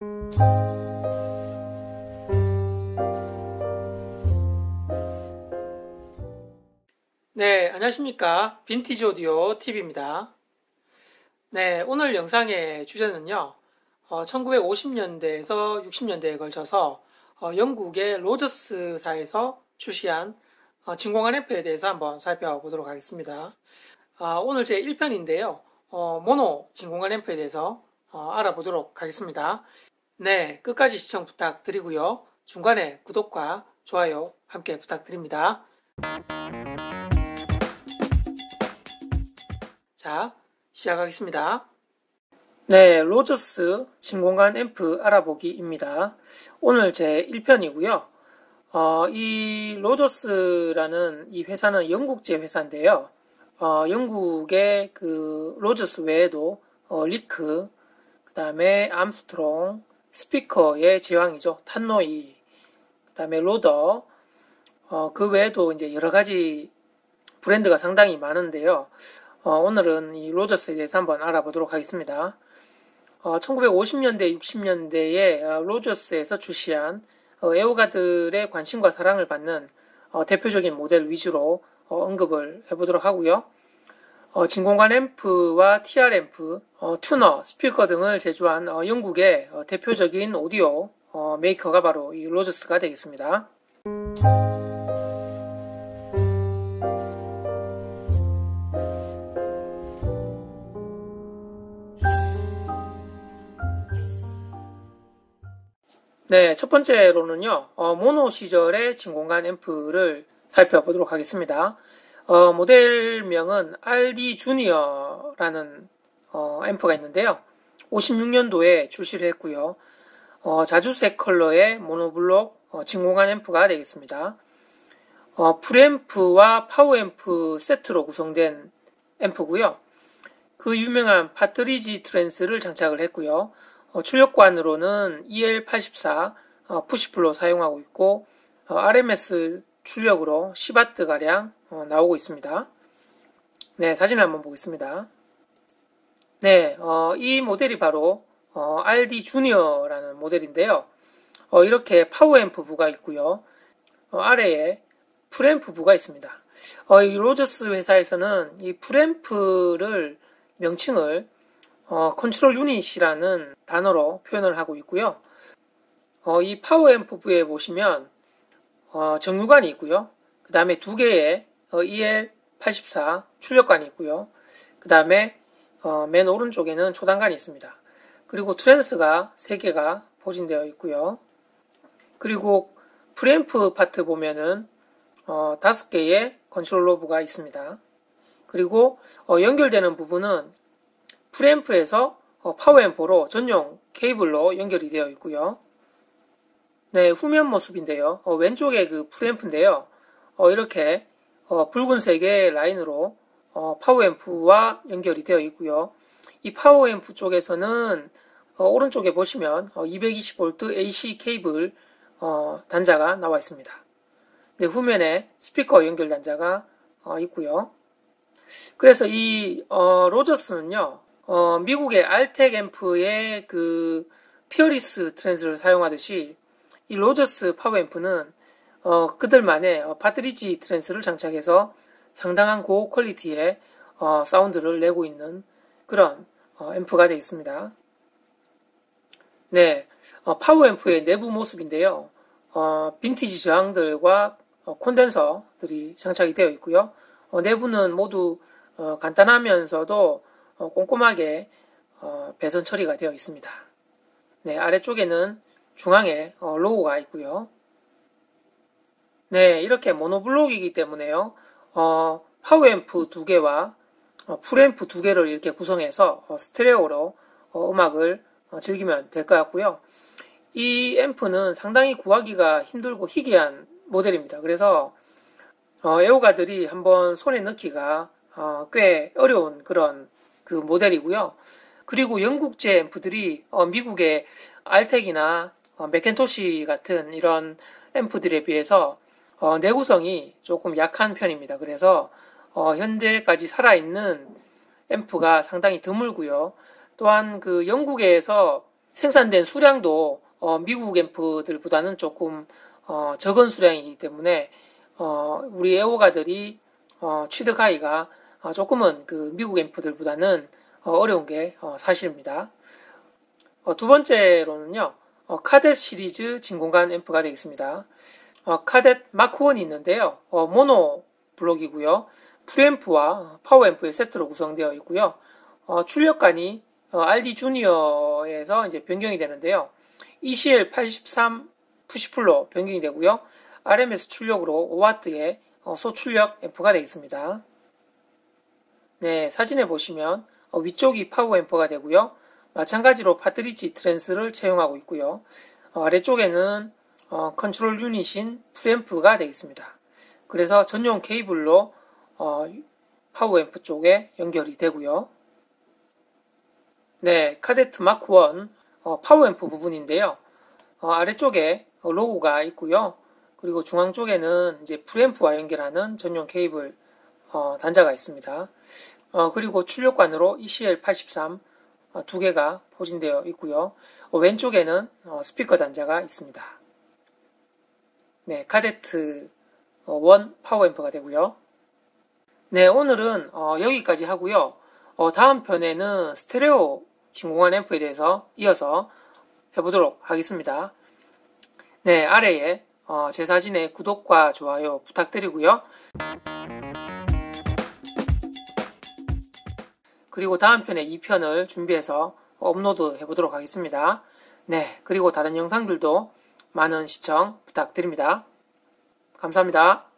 네, 안녕하십니까. 빈티지 오디오 TV입니다. 네, 오늘 영상의 주제는요, 1950년대에서 60년대에 걸쳐서 영국의 로저스사에서 출시한 진공관 앰프에 대해서 한번 살펴보도록 하겠습니다. 오늘 제 1편인데요, 모노 진공관 앰프에 대해서 알아보도록 하겠습니다. 네, 끝까지 시청 부탁드리고요. 중간에 구독과 좋아요 함께 부탁드립니다. 자, 시작하겠습니다. 네, 로저스 진공관 앰프 알아보기입니다. 오늘 제 1편이고요. 이 로저스라는 이 회사는 영국제 회사인데요. 영국의 그 로저스 외에도 리크, 그 다음에 암스트롱, 스피커의 제왕이죠. 탄노이, 그 다음에 로더, 그 외에도 이제 여러 가지 브랜드가 상당히 많은데요. 오늘은 이 로저스에 대해서 한번 알아보도록 하겠습니다. 1950년대, 60년대에 로저스에서 출시한 애호가들의 관심과 사랑을 받는 대표적인 모델 위주로 언급을 해보도록 하고요. 진공관 앰프와 TR 앰프, 튜너, 스피커 등을 제조한 영국의 대표적인 오디오 메이커가 바로 이 로저스가 되겠습니다. 네, 첫 번째로는요, 모노 시절의 진공관 앰프를 살펴보도록 하겠습니다. 모델명은 RD 주니어라는 앰프가 있는데요. 56년도에 출시를 했고요. 자주색 컬러의 모노블록 진공관 앰프가 되겠습니다. 프리앰프와 파워앰프 세트로 구성된 앰프고요. 그 유명한 파트리지 트랜스를 장착을 했고요. 출력관으로는 EL84 푸시풀로 사용하고 있고 RMS 출력으로 10W가량 나오고 있습니다. 네, 사진을 한번 보겠습니다. 네, 이 모델이 바로 RD 주니어라는 모델인데요. 이렇게 파워앰프 부가 있고요. 아래에 프리앰프 부가 있습니다. 이 로저스 회사에서는 이 프리앰프를 명칭을 컨트롤 유닛이라는 단어로 표현을 하고 있고요. 이 파워앰프 부에 보시면 정유관이 있고요. 그 다음에 두 개의 EL84 출력관이 있고요. 그 다음에 맨 오른쪽에는 초단관이 있습니다. 그리고 트랜스가 3개가 포진되어 있고요. 그리고 프리앰프 파트 보면은 5개의 컨트롤 로브가 있습니다. 그리고 연결되는 부분은 프리앰프에서 파워앰프로 전용 케이블로 연결이 되어 있고요. 네, 후면 모습인데요. 왼쪽에 그 프리앰프인데요. 이렇게 붉은색의 라인으로 파워앰프와 연결이 되어 있고요. 이 파워앰프 쪽에서는 오른쪽에 보시면 220V AC 케이블 단자가 나와 있습니다. 네, 후면에 스피커 연결 단자가 있고요. 그래서 이 로저스는요. 미국의 알텍 앰프의 그 피어리스 트랜스를 사용하듯이 이 로저스 파워앰프는 그들만의 파트리지 트랜스를 장착해서 상당한 고퀄리티의 사운드를 내고 있는 그런 앰프가 되겠습니다. 네, 파워앰프의 내부 모습인데요. 빈티지 저항들과 콘덴서들이 장착이 되어 있고요. 내부는 모두 간단하면서도 꼼꼼하게 배선 처리가 되어 있습니다. 네, 아래쪽에는 중앙에 로고가 있고요. 네, 이렇게 모노블록이기 때문에요. 파워앰프 2개와 풀앰프 2개를 이렇게 구성해서 스테레오로 음악을 즐기면 될 것 같고요. 이 앰프는 상당히 구하기가 힘들고 희귀한 모델입니다. 그래서 애호가들이 한번 손에 넣기가 꽤 어려운 그런 그 모델이고요. 그리고 영국제 앰프들이 미국의 알텍이나 맥켄토시 같은 이런 앰프들에 비해서 내구성이 조금 약한 편입니다. 그래서 현재까지 살아있는 앰프가 상당히 드물고요. 또한 그 영국에서 생산된 수량도 미국 앰프들보다는 조금 적은 수량이기 때문에 우리 애호가들이 취득하기가 조금은 그 미국 앰프들보다는 어려운 게 사실입니다. 두 번째로는요, 카뎃 시리즈 진공관 앰프가 되겠습니다. 카뎃 마크1이 있는데요, 모노 블록이고요, 프리앰프와 파워앰프의 세트로 구성되어 있고요, 출력관이 RD 주니어에서 이제 변경이 되는데요, ECL83 푸시풀로 변경이 되고요, RMS 출력으로 5W의 소출력 앰프가 되겠습니다. 네, 사진에 보시면 위쪽이 파워 앰프가 되고요. 마찬가지로 파트리지 트랜스를 채용하고 있고요. 아래쪽에는 컨트롤 유닛인 프리앰프가 되겠습니다. 그래서 전용 케이블로 파워 앰프 쪽에 연결이 되고요. 네, 카뎃 마크1 파워 앰프 부분인데요. 아래쪽에 로고가 있고요. 그리고 중앙 쪽에는 이제 프리앰프와 연결하는 전용 케이블 단자가 있습니다. 그리고 출력관으로 ECL83 두 개가 포진되어 있고요. 왼쪽에는 스피커 단자가 있습니다. 네, 카뎃 1 파워앰프가 되고요. 네, 오늘은 여기까지 하고요. 다음 편에는 스테레오 진공관 앰프에 대해서 이어서 해보도록 하겠습니다. 네, 아래에 제 사진에 구독과 좋아요 부탁드리고요. 그리고 다음 편에 2편을 준비해서 업로드 해보도록 하겠습니다. 네, 그리고 다른 영상들도 많은 시청 부탁드립니다. 감사합니다.